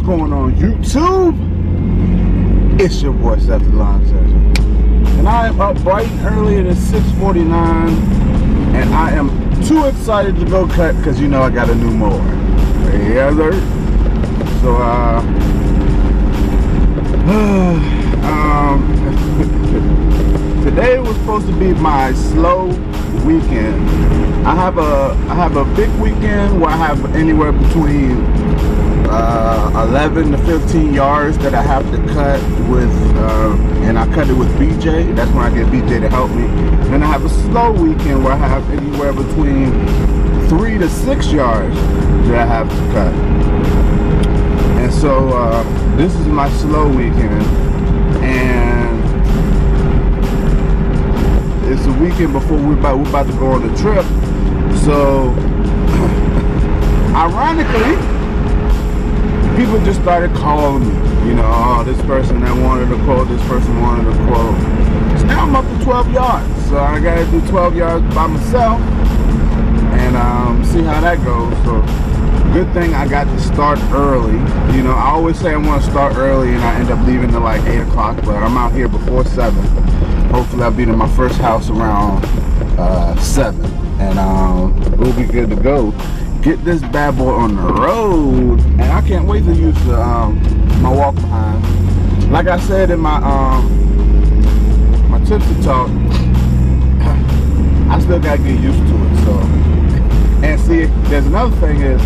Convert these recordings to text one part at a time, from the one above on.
going on YouTube? It's your boy Seth the Lawn Surgeon, and I am up bright and early. It is 6:49, and I am too excited to go cut because you know I got a new mower. Yeah, sir. So today was supposed to be my slow weekend. I have a big weekend where I have anywhere between 11 to 15 yards that I have to cut with, and I cut it with BJ. That's when I get BJ to help me. Then I have a slow weekend where I have anywhere between 3 to 6 yards that I have to cut. And so this is my slow weekend, and it's a weekend before we're about to go on the trip. So ironically, people just started calling me, you know, oh, this person that wanted a quote, this person wanted a quote. So now I'm up to 12 yards, so I gotta do 12 yards by myself and see how that goes. So good thing I got to start early. You know, I always say I want to start early and I end up leaving at like 8 o'clock, but I'm out here before 7. Hopefully I'll be in my first house around 7, and we'll be good to go. Get this bad boy on the road, and I can't wait to use the my walk behind. Like I said in my my tips to talk, I still gotta get used to it. So, and see, there's another thing is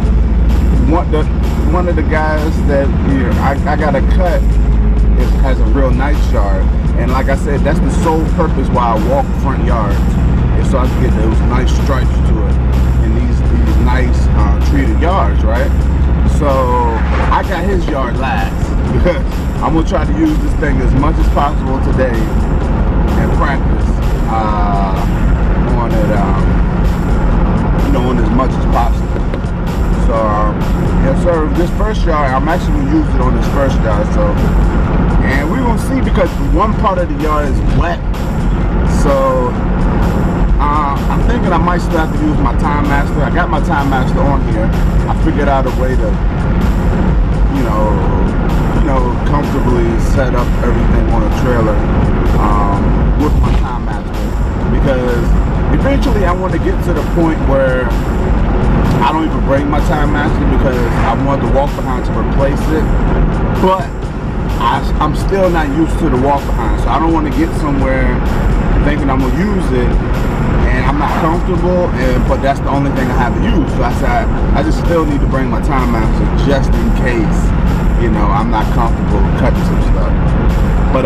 one of the guys that I got to cut has a real nice yard, and like I said, that's the sole purpose why I walk front yards, is so I can get those nice stripes to it and these nice treated yards, right? So I got his yard last because I'm gonna try to use this thing as much as possible today and practice on it, you know, on as much as possible. So yes sir, this first yard, I'm actually gonna use it on this first yard. So, and we're gonna see, because one part of the yard is wet. So I'm thinking I might still have to use my Time Master. I got my Time Master on here. I figured out a way to, you know, comfortably set up everything on a trailer with my Time Master, because eventually I want to get to the point where I don't even bring my Time Master, because I want the walk behind to replace it. But I'm still not used to the walk behind, so I don't want to get somewhere thinking I'm gonna use it and I'm not comfortable, but that's the only thing I have to use. So I said I just still need to bring my Time Master just in case, you know, I'm not comfortable cutting some stuff. But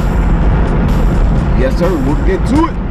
yes sir, we'll get to it.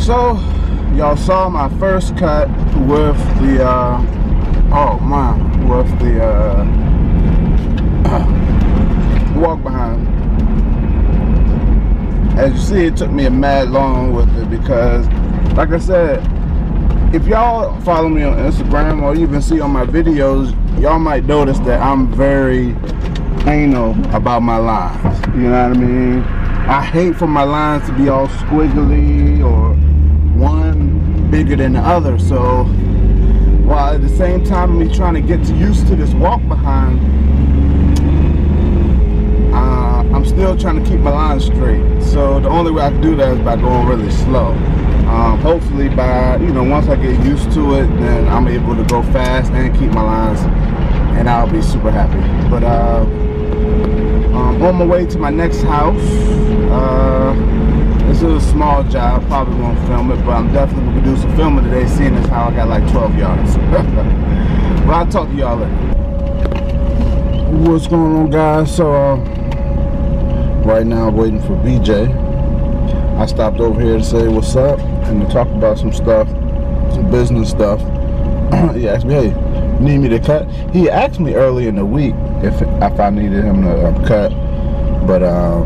So y'all saw my first cut with the walk behind. As you see, it took me a mad long with it because, like I said, if y'all follow me on Instagram or even see on my videos, y'all might notice that I'm very anal about my lines. You know what I mean? I hate for my lines to be all squiggly or one bigger than the other. So while at the same time me trying to get used to this walk behind, I'm still trying to keep my lines straight. So the only way I can do that is by going really slow. Hopefully by, you know, once I get used to it, then I'm able to go fast and keep my lines, and I'll be super happy. But on my way to my next house. This is a small job, probably won't film it, but I'm definitely gonna do some filming today, seeing as how I got like 12 yards. But I'll talk to y'all later. What's going on, guys? So right now I'm waiting for BJ. I stopped over here to say what's up and to talk about some stuff, some business stuff. He asked me, hey, you need me to cut? He asked me early in the week if I needed him to cut, but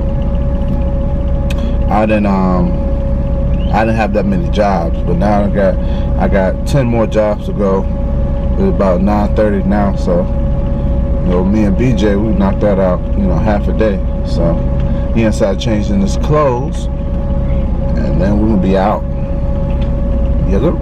I didn't have that many jobs. But now I got 10 more jobs to go. It's about 9:30 now, so you know, me and BJ, we knocked that out, you know, half a day. So he inside changing his clothes, and then we're gonna be out. Yes, sir.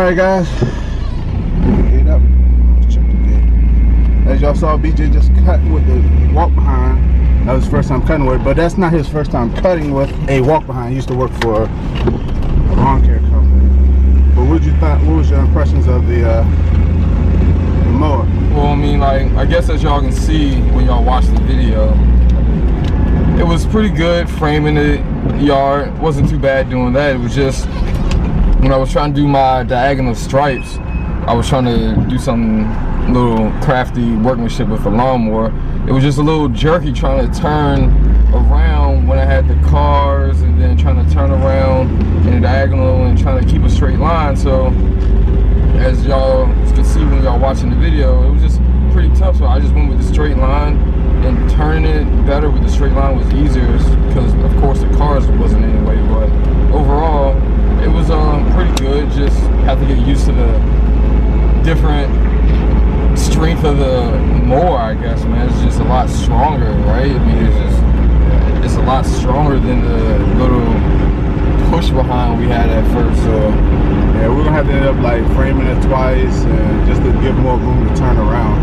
Alright guys, get up. Let's check the gate. As y'all saw, BJ just cut with the walk behind. That was his first time cutting with it, but that's not his first time cutting with a walk behind. He used to work for a lawn care company. But what you thought? What was your impressions of the mower? Well, I mean, like, I guess as y'all can see when y'all watch the video, it was pretty good framing the yard. It wasn't too bad doing that. It was just when I was trying to do my diagonal stripes, I was trying to do some little crafty workmanship with the lawnmower. It was just a little jerky trying to turn around when I had the cars, and then trying to turn around in a diagonal and trying to keep a straight line. So as y'all can see when y'all watching the video, it was just pretty tough. So I just went with the straight line, and turning it better with the straight line was easier because of course the cars wasn't in the way. But overall it was pretty good. Just have to get used to the different strength of the mower, I guess, man. It's just a lot stronger, right? I mean, it's a lot stronger than the little push behind we had at first. So yeah, we're gonna have to end up like framing it twice, and just to give more room to turn around.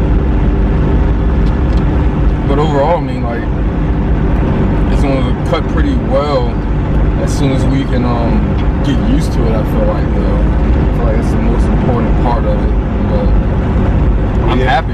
But overall, I mean, like, it's gonna cut pretty well as soon as we can get used to it. I feel like, though, I feel like it's the most important part of it. But I'm happy.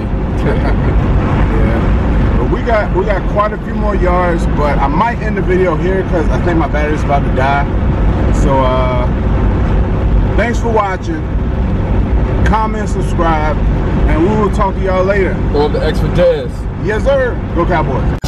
Yeah. But we got quite a few more yards, but I might end the video here because I think my battery's about to die. So thanks for watching. Comment, subscribe, and we will talk to y'all later. Go the X for Dez. Yes, sir. Go Cowboys.